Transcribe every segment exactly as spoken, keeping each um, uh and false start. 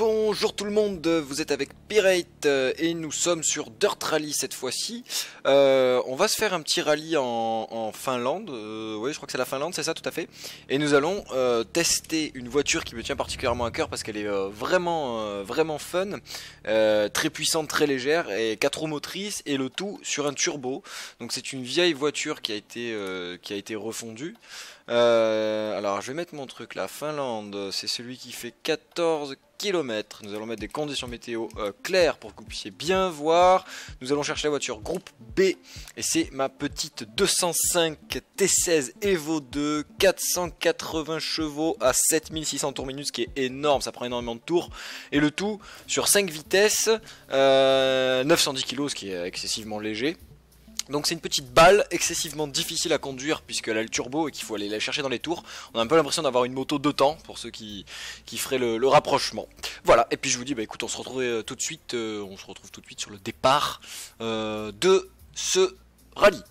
Bonjour tout le monde, vous êtes avec Pirate et nous sommes sur Dirt Rally cette fois-ci. Euh, on va se faire un petit rallye en, en Finlande, euh, oui je crois que c'est la Finlande, c'est ça tout à fait. Et nous allons euh, tester une voiture qui me tient particulièrement à cœur parce qu'elle est euh, vraiment, euh, vraiment fun, euh, très puissante, très légère et quatre roues motrices et le tout sur un turbo. Donc c'est une vieille voiture qui a été, euh, qui a été refondue. Euh, alors je vais mettre mon truc là, Finlande, c'est celui qui fait quatorze kilomètres. Nous allons mettre des conditions météo euh, claires pour que vous puissiez bien voir. Nous allons chercher la voiture groupe B et c'est ma petite deux cent cinq T seize Evo deux, quatre cent quatre-vingts chevaux à sept mille six cents tours minute, ce qui est énorme, ça prend énormément de tours. Et le tout sur cinq vitesses, euh, neuf cent dix kilos, ce qui est excessivement léger. Donc c'est une petite balle excessivement difficile à conduire puisqu'elle a le turbo et qu'il faut aller la chercher dans les tours. On a un peu l'impression d'avoir une moto de temps pour ceux qui, qui feraient le, le rapprochement. Voilà, et puis je vous dis, bah écoute, on se retrouve euh, tout de suite, euh, on se retrouve tout de suite sur le départ euh, de ce rallye.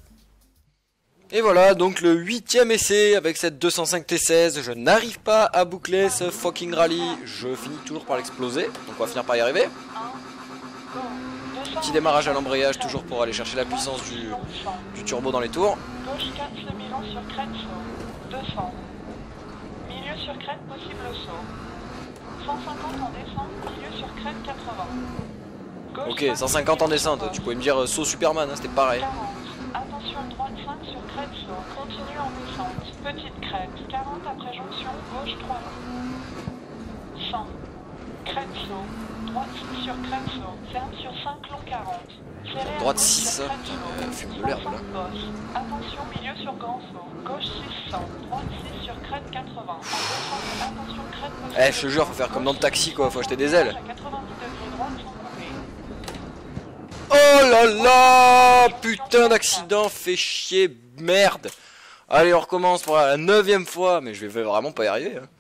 Et voilà, donc le huitième essai avec cette deux cent cinq T seize. Je n'arrive pas à boucler ce fucking rallye. Je finis toujours par l'exploser, donc on va finir par y arriver. Petit démarrage à l'embrayage toujours pour aller chercher la puissance du, du turbo dans les tours. Gauche quatre semi-long sur crête saut, deux cents. Milieu sur crête possible saut. cent cinquante en descente, milieu sur crête quatre-vingts. Gauche ok, cent cinquante en descente, tu pouvais me dire euh, saut Superman, hein, c'était pareil. quarante. Attention droite cinq sur crête saut, continue en descente. Petite crête, quarante après jonction, gauche trois longs. cent. Crête saut. Droite six sur crête saut, ferme sur cinq long quarante. Serré Droite à gauche six, sur crête putain, saut, euh, fume de l'herbe là. bosse. Attention milieu sur grand saut, gauche six cents, droite six sur crête quatre-vingts. En descente, attention crête possible. Eh, je te jure, faut faire comme dans le taxi quoi, faut acheter des ailes. À quatre-vingt-dix degrés droite sans couper. Oh là là, putain d'accident, fait chier, merde. Allez, on recommence pour la neuvième fois, mais je vais vraiment pas y arriver. Hein.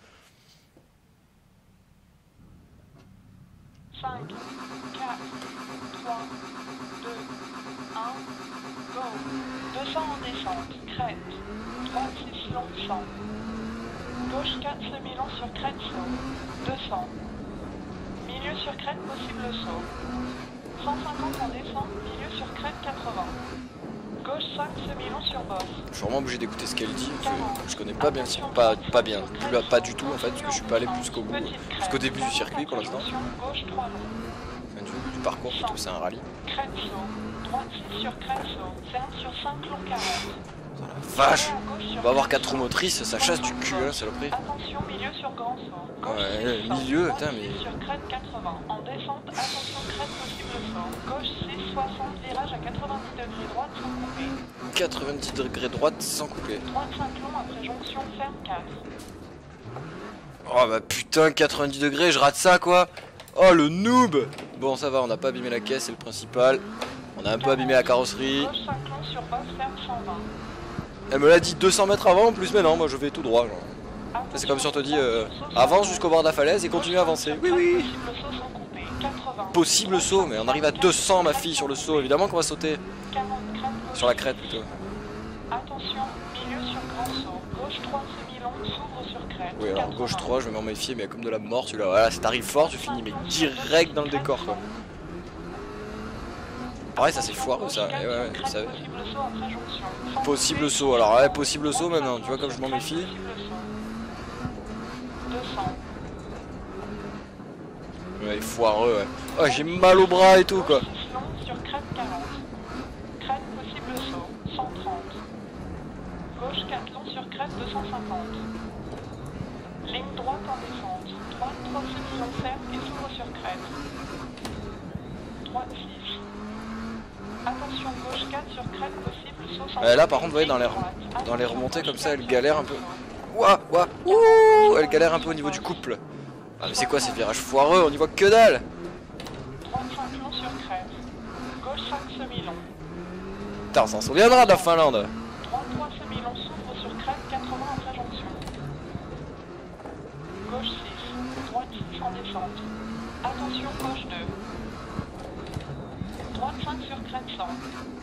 cinq, quatre, trois, deux, un, go. deux cents en descente, crête. Droite six long cent. Gauche quatre semi-long sur crête saut, deux cents. Milieu sur crête possible saut. cent cinquante en descente, milieu sur crête quatre-vingts. Gauche cinq semi-long sur bosse. Je suis vraiment obligé d'écouter ce qu'elle dit, je, je connais pas bien, pas, pas bien, pas, pas du tout en fait, parce que je suis pas allé jusqu'au bout, jusqu'au début du circuit pour l'instant. Gauche trois longs. Enfin, du, du parcours plutôt, c'est un rallye. Crête saut, droite six sur crête saut, ferme sur cinq long quarante. Oh la vache, on va avoir quatre roues motrices, ça chasse du cul hein, saloperie. Attention milieu sur grand saut. Gauche Ouais, six, milieu, droite putain six mais... sur crête quatre-vingts. En descente, attention crête possible saut. Gauche six, soixante, virage à quatre-vingt-dix degrés droite sans couper. quatre-vingt-dix degrés droite sans couper. Droite cinq long après jonction, ferme quatre. Oh bah putain, quatre-vingt-dix degrés, je rate ça quoi. Oh le noob. Bon ça va, on n'a pas abîmé la caisse, c'est le principal. On a un peu abîmé la carrosserie. Gauche cinq long sur bosse, ferme cent vingt. Elle me l'a dit deux cents mètres avant en plus, mais non, moi je vais tout droit genre. C'est comme si on te dit euh, avance jusqu'au bord de la falaise et continue à avancer. Oui oui. Possible saut sans couper, quatre-vingts. Possible saut, mais on arrive à deux cents ma fille sur le saut, évidemment qu'on va sauter. quarante, crête Sur la crête plutôt. Attention, milieu sur grand saut. Gauche trois semi-long, s'ouvre sur crête. Oui alors gauche trois, je vais m'en méfier, mais comme de la mort celui-là. Voilà, si t'arrives fort, tu finis mais direct dans le décor quoi. Pareil, ça c'est foireux ça, et ouais, ouais, je savais. Possible saut après jonction. Possible saut, alors ouais, possible saut maintenant, tu vois comme je m'en méfie. deux cents. Ouais, foireux, ouais. Oh, j'ai mal au bras et tout quoi. six long sur crête quarante. Crête possible saut, cent trente. Gauche quatre long sur crête deux cent cinquante. Ligne droite en descente. Droite trois semi-long ferme et s'ouvre sur crête. Droite six. Attention gauche quatre sur crête possible saut sans. Euh, là par contre, vous voyez dans les, dans les remontées comme ça, elle galère un peu. Ouah, ouah, ouh, elle galère un peu au niveau du couple. Ah mais c'est quoi ces virages foireux, on y voit que dalle. Droite cinq long sur crête. Gauche cinq semi-long. Putain, on s'en souviendra de la Finlande. Droite trois semi-long s'ouvre sur crête quatre-vingts après jonction. Gauche six. Droite six en descente. Attention gauche deux. Droite cinq sur crête cent.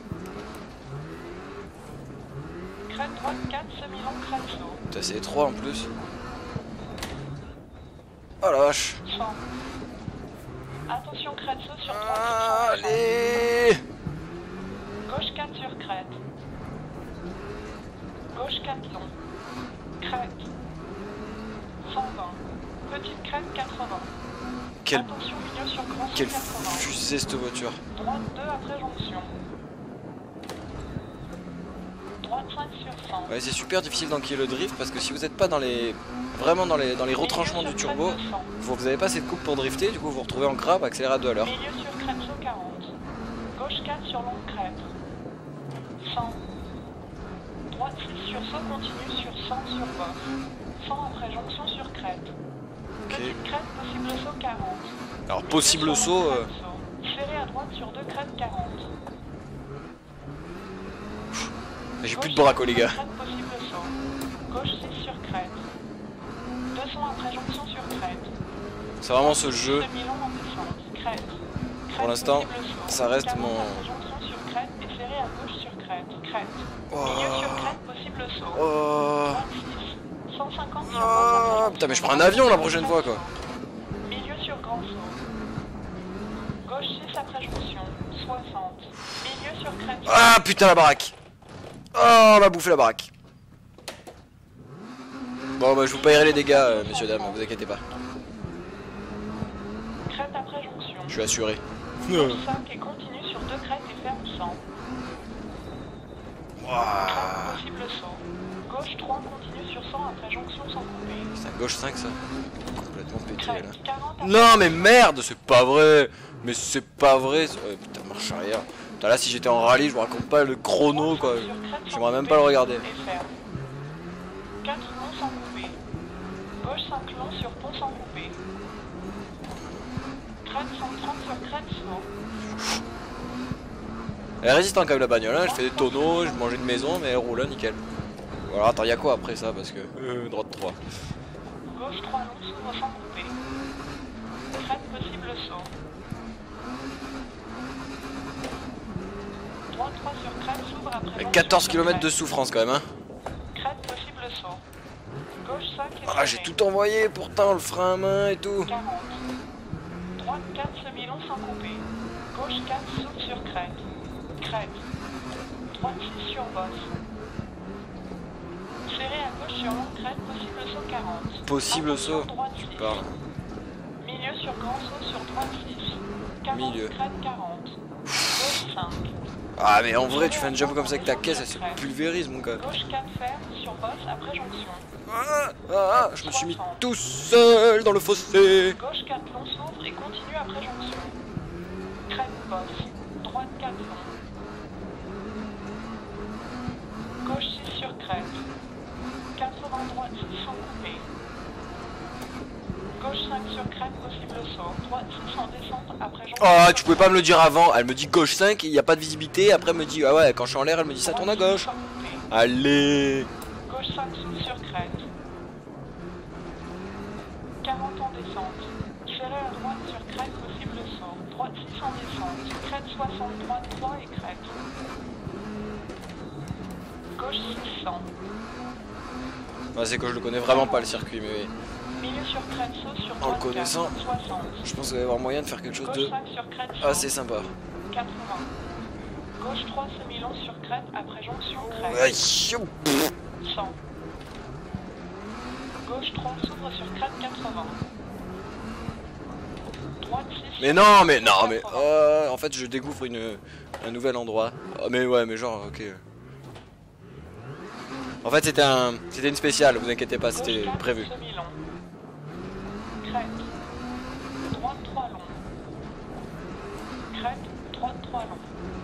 Crête droite quatre semi-long crête saut. Putain, c'est étroit en plus. Oh la vache. cent. Attention, crête saut sur trois. Ah, allez. Gauche quatre sur crête. Gauche quatre long. Crête. cent vingt. Petite crête quatre-vingts. Quelle, Attention, milieu sur grand saut quelle quatre-vingts. fusée cette voiture. Droite deux après jonction. Droite cinq sur cent. Ouais, c'est super difficile d'enquiller le drift parce que si vous n'êtes pas dans les vraiment dans les dans les retranchements du turbo, vous vous avez pas assez de coupe pour drifter, du coup vous vous retrouvez en crabe, accéléré à deux à l'heure. Milieu sur crête saut quarante. Gauche quatre sur longue crête. cent. Droite six sur saut continue sur cent sur boss. cent après jonction sur crête. Ok. Petite crête possible saut quarante. Alors possible saut. Euh... Serré à droite sur deux crêtes quarante. J'ai plus de braco les gars. Crête possible saut. Gauche six sur crête. deux cents après jonction sur crête. C'est vraiment ce jeu. Demi-long en descente. Crête. Pour l'instant, ça reste mon. Jonction sur crête et serré à gauche sur crête. Crête. Oh. Milieu sur crête possible saut. Oh. vingt-six. cent cinquante sur Oh. boss. Putain mais je prends un avion la prochaine fois quoi. Milieu sur grand saut. Gauche six après jonction. soixante. Milieu sur crête. Ah putain la baraque. Oh on va bouffer la baraque. Bon bah je vous paierai les dégâts euh, messieurs dames, vous inquiétez pas. Crête après jonction. Je suis assuré. Gauche cinq et continue sur deux crêtes et ferme cent. Wow. Possible saut. Gauche trois continue sur cent après jonction sans couper. C'est un gauche cinq ça. Complètement pété là. Crête quarante après Non mais merde, c'est pas vrai. Mais c'est pas vrai. Ouais, putain marche arrière. Putain, là si j'étais en rallye je vous raconte pas le chrono quoi. J'aimerais même pas le regarder. et ferme. quatre longs sans couper. Gauche cinq longs sur pont sans couper. Crête cent trente sur crête saut. Elle est résistante quand même la bagnole, hein. Je fais des tonneaux, je mangeais une maison mais elle roule, hein, nickel. Bon, alors attends, y'a quoi après ça parce que. Euh, droite trois. Gauche trois longs s'ouvre sans couper. Crête possible saut. Droite trois sur crête s'ouvre après. Avec jonction quatorze sur kilomètres de crête. souffrance quand même, hein. Crête possible saut. Gauche cinq et Ah, j'ai serré. tout envoyé pourtant, le frein à main et tout. quarante. Droite quatre semi-long sans couper. Gauche quatre saute sur crête. Crête. Droite six sur bosse. Serré à gauche sur longue crête, possible saut quarante. Possible Attention, saut. droite Tu six. parles. Milieu sur grand saut sur droite six. quarante Milieu. crête quarante. Gauche cinq. Ah, mais en vrai, tu fais un jump comme ça avec ta caisse, elle se pulvérise mon gars. Gauche quatre ferme sur bosse après jonction. Ah, ah, je me suis mis tout seul dans le fossé. Gauche quatre long s'ouvre et continue après jonction. Crête bosse. Droite quatre long. Gauche six sur crête. quatre-vingts droite six sans couper. Gauche cinq sur crête possible saut. Droite six en descente après jonction. Ah, tu pouvais pas me le dire avant. Elle me dit gauche cinq, il n'y a pas de visibilité. Après, elle me dit, ah ouais, quand je suis en l'air, elle me dit ça tourne à gauche. Sans couper. Allez. Gauche cinq sous sur crête. quarante en descente. Serré à droite sur crête possible saut. Droite six en descente. Crête soixante, droite trois et crête. Gauche six cents. Ouais, c'est que je le connais vraiment pas le circuit, mais Milieu sur crête saut sur en le droite connaissant, quatre, soixante. je pense qu'il va y avoir moyen de faire quelque chose Gauche de cinq sur crête saut. assez sympa. quatre-vingts. Gauche trois semi-long sur crête après jonction crête. Aïe, pff. cent. Gauche trois s'ouvre sur crête quatre-vingts. Droite six. Mais non, mais non, mais quatre-vingts. euh, en fait, je découvre une un nouvel endroit. Oh, mais ouais, mais genre, ok. En fait, c'était un, c'était une spéciale. Vous inquiétez pas, c'était Gauche quatre, prévu. semi-long. Crête. Droite trois long. Crête, droite trois long.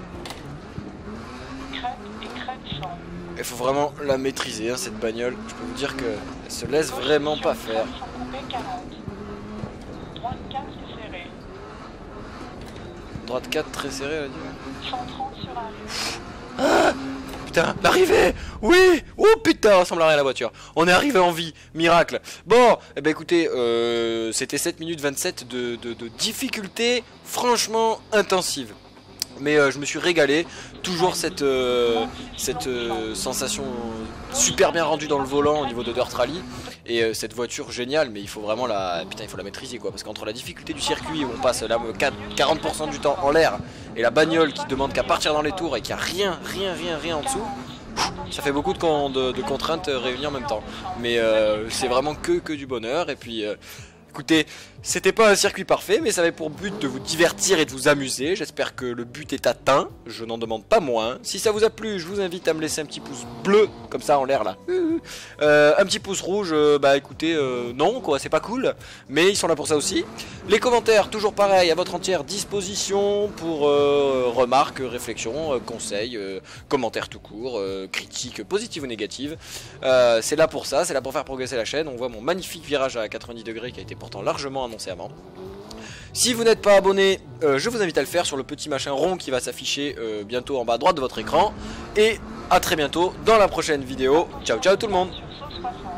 Crête et crête cent. Il faut vraiment la maîtriser, hein, cette bagnole. Je peux vous dire que elle se laisse Gauche vraiment sur pas crête faire. sans couper quarante. Droite quatre et serré. Droite quatre très serrée, elle a dit. cent trente sur arrière. Ah, putain, l'arrivée. Oui. Oh putain, ça ressemble à rien la voiture. On est arrivé en vie, miracle. Bon, eh ben écoutez, euh, c'était sept minutes vingt-sept de, de, de difficulté franchement intensive. Mais euh, je me suis régalé, toujours cette, euh, cette euh, sensation super bien rendue dans le volant au niveau de Dirt Rally. Et euh, cette voiture géniale, mais il faut vraiment la, putain, il faut la maîtriser quoi. Parce qu'entre la difficulté du circuit où on passe là quarante pour cent du temps en l'air, et la bagnole qui demande qu'à partir dans les tours et qu'il n'y a rien, rien, rien, rien en dessous, ça fait beaucoup de, con, de, de contraintes réunies en même temps. Mais euh, c'est vraiment que, que du bonheur. Et puis... Euh, écoutez, c'était pas un circuit parfait, mais ça avait pour but de vous divertir et de vous amuser. J'espère que le but est atteint, je n'en demande pas moins. Si ça vous a plu, je vous invite à me laisser un petit pouce bleu, comme ça en l'air là. Euh, un petit pouce rouge, euh, bah écoutez, euh, non quoi, c'est pas cool, mais ils sont là pour ça aussi. Les commentaires, toujours pareil, à votre entière disposition pour euh, remarques, réflexions, euh, conseils, euh, commentaires tout court, euh, critiques positives ou négatives. Euh, c'est là pour ça, c'est là pour faire progresser la chaîne. On voit mon magnifique virage à quatre-vingt-dix degrés qui a été pourtant largement annoncé avant. Si vous n'êtes pas abonné, euh, je vous invite à le faire sur le petit machin rond qui va s'afficher euh, bientôt en bas à droite de votre écran. Et à très bientôt dans la prochaine vidéo. Ciao ciao tout le monde.